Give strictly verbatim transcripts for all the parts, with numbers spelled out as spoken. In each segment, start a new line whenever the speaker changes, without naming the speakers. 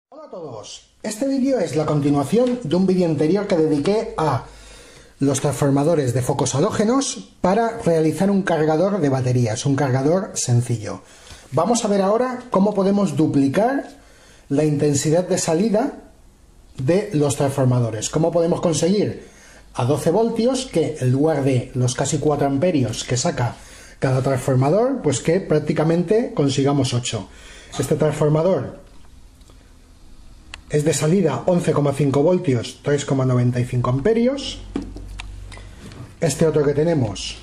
Hola a todos, este vídeo es la continuación de un vídeo anterior que dediqué a los transformadores de focos halógenos para realizar un cargador de baterías, un cargador sencillo. Vamos a ver ahora cómo podemos duplicar la intensidad de salida de los transformadores, cómo podemos conseguir a doce voltios que en lugar de los casi cuatro amperios que saca cada transformador, pues que prácticamente consigamos ocho. Este transformador es de salida once coma cinco voltios, tres coma noventa y cinco amperios. Este otro que tenemos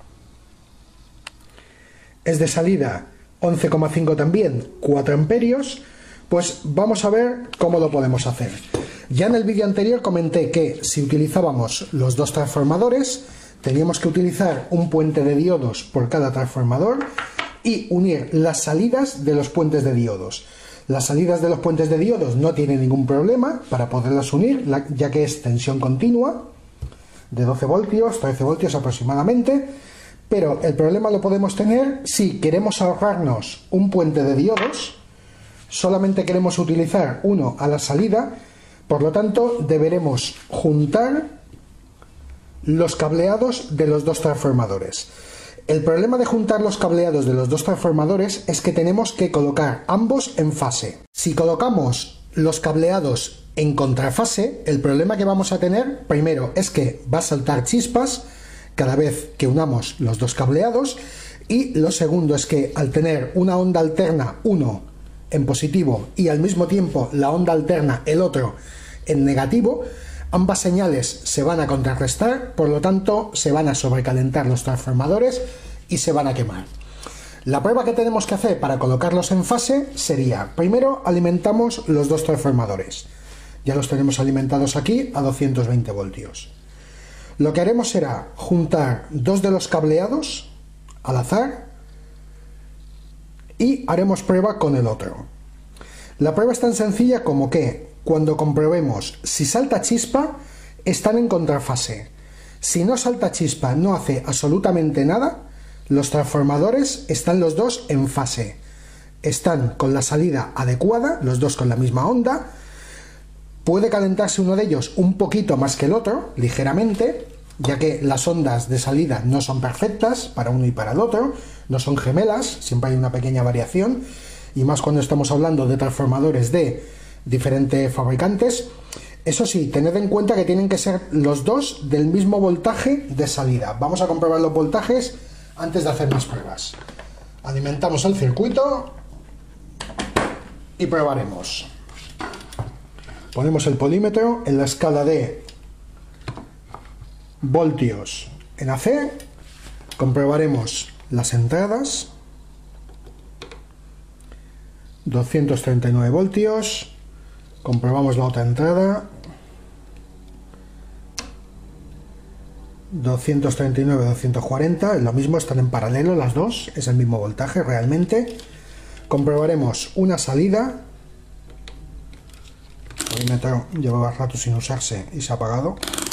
es de salida once coma cinco también, cuatro amperios. Pues vamos a ver cómo lo podemos hacer. Ya en el vídeo anterior comenté que si utilizábamos los dos transformadores, teníamos que utilizar un puente de diodos por cada transformador y unir las salidas de los puentes de diodos. Las salidas de los puentes de diodos no tienen ningún problema para poderlas unir, ya que es tensión continua de doce voltios, trece voltios aproximadamente, pero el problema lo podemos tener si queremos ahorrarnos un puente de diodos, solamente queremos utilizar uno a la salida, por lo tanto deberemos juntar los cableados de los dos transformadores. El problema de juntar los cableados de los dos transformadores es que tenemos que colocar ambos en fase. Si colocamos los cableados en contrafase, el problema que vamos a tener, primero, es que va a saltar chispas cada vez que unamos los dos cableados, y lo segundo es que al tener una onda alterna, uno en positivo, y al mismo tiempo la onda alterna, el otro, en negativo, ambas señales se van a contrarrestar, por lo tanto se van a sobrecalentar los transformadores y se van a quemar. La prueba que tenemos que hacer para colocarlos en fase sería, primero alimentamos los dos transformadores. Ya los tenemos alimentados aquí a doscientos veinte voltios. Lo que haremos será juntar dos de los cableados al azar y haremos prueba con el otro. La prueba es tan sencilla como que cuando comprobemos si salta chispa, están en contrafase. Si no salta chispa, no hace absolutamente nada, los transformadores están los dos en fase. Están con la salida adecuada, los dos con la misma onda. Puede calentarse uno de ellos un poquito más que el otro, ligeramente, ya que las ondas de salida no son perfectas para uno y para el otro, no son gemelas, siempre hay una pequeña variación, y más cuando estamos hablando de transformadores de diferentes fabricantes. Eso sí, tened en cuenta que tienen que ser los dos del mismo voltaje de salida. Vamos a comprobar los voltajes antes de hacer más pruebas. Alimentamos el circuito y probaremos. Ponemos el polímetro en la escala de voltios en A C, comprobaremos las entradas, doscientos treinta y nueve voltios, comprobamos la otra entrada, doscientos treinta y nueve, doscientos cuarenta, es lo mismo, están en paralelo las dos, es el mismo voltaje realmente. Comprobaremos una salida, el polímetro llevaba rato sin usarse y se ha apagado.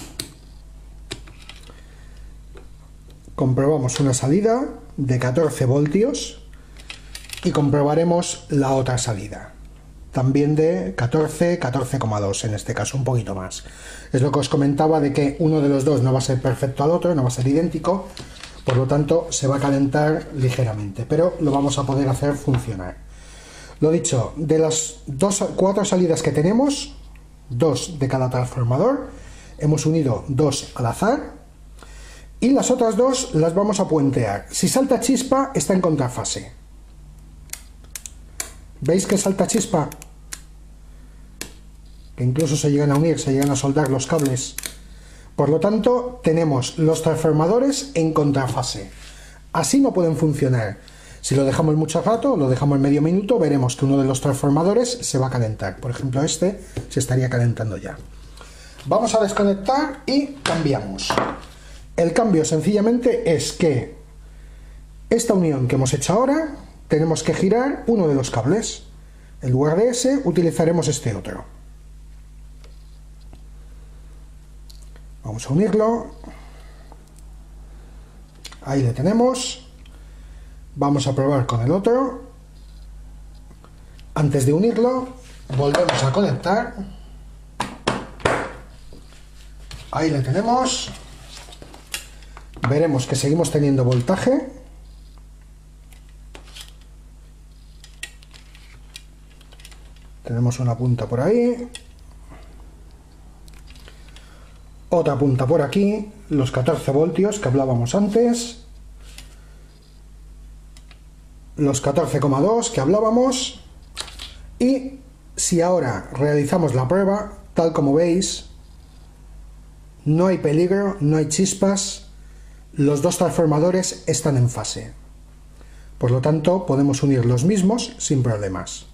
Comprobamos una salida de catorce voltios y comprobaremos la otra salida, también de catorce, catorce coma dos, en este caso un poquito más. Es lo que os comentaba de que uno de los dos no va a ser perfecto al otro, no va a ser idéntico, por lo tanto se va a calentar ligeramente, pero lo vamos a poder hacer funcionar. Lo dicho, de las dos, cuatro salidas que tenemos, dos de cada transformador, hemos unido dos al azar y las otras dos las vamos a puentear. Si salta chispa, está en contrafase. ¿Veis que salta chispa? Que incluso se llegan a unir, se llegan a soldar los cables. Por lo tanto, tenemos los transformadores en contrafase. Así no pueden funcionar. Si lo dejamos mucho rato, lo dejamos medio minuto, veremos que uno de los transformadores se va a calentar. Por ejemplo, este se estaría calentando ya. Vamos a desconectar y cambiamos. El cambio sencillamente es que esta unión que hemos hecho ahora, tenemos que girar uno de los cables. En lugar de ese, utilizaremos este otro. Vamos a unirlo. Ahí le tenemos. Vamos a probar con el otro. Antes de unirlo, volvemos a conectar. Ahí le tenemos. Veremos que seguimos teniendo voltaje. Tenemos una punta por ahí. Otra punta por aquí. Los catorce voltios que hablábamos antes. Los catorce coma dos que hablábamos. Y si ahora realizamos la prueba, tal como veis, no hay peligro, no hay chispas, los dos transformadores están en fase. Por lo tanto, podemos unir los mismos sin problemas.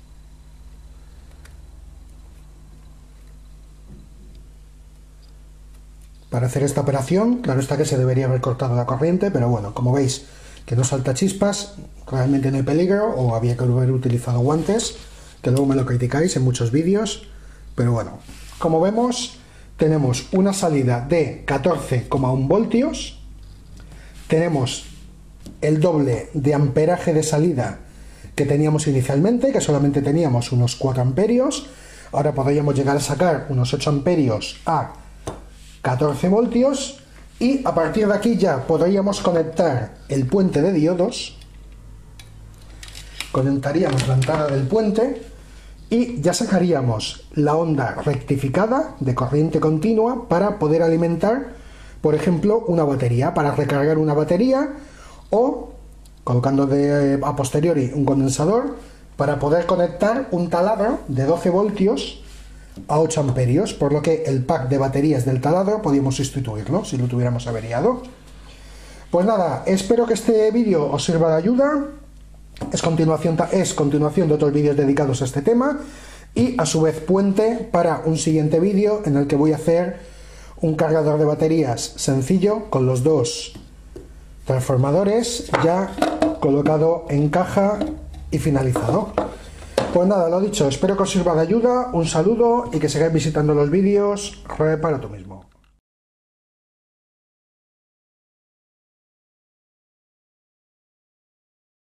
Para hacer esta operación, claro está que se debería haber cortado la corriente, pero bueno, como veis que no salta chispas, realmente no hay peligro, o había que haber utilizado guantes, que luego me lo criticáis en muchos vídeos, pero bueno, como vemos, tenemos una salida de catorce coma uno voltios, tenemos el doble de amperaje de salida que teníamos inicialmente, que solamente teníamos unos cuatro amperios, ahora podríamos llegar a sacar unos ocho amperios a catorce voltios, y a partir de aquí ya podríamos conectar el puente de diodos, conectaríamos la entrada del puente y ya sacaríamos la onda rectificada de corriente continua para poder alimentar, por ejemplo, una batería, para recargar una batería, o colocando de, a posteriori un condensador para poder conectar un taladro de doce voltios a ocho amperios, por lo que el pack de baterías del taladro podíamos sustituirlo si lo tuviéramos averiado. Pues nada, espero que este vídeo os sirva de ayuda. Es continuación, es continuación de otros vídeos dedicados a este tema, y a su vez puente para un siguiente vídeo en el que voy a hacer un cargador de baterías sencillo con los dos transformadores ya colocado en caja y finalizado. Pues nada, lo dicho, espero que os sirva de ayuda, un saludo y que sigáis visitando los vídeos. Repara tú mismo.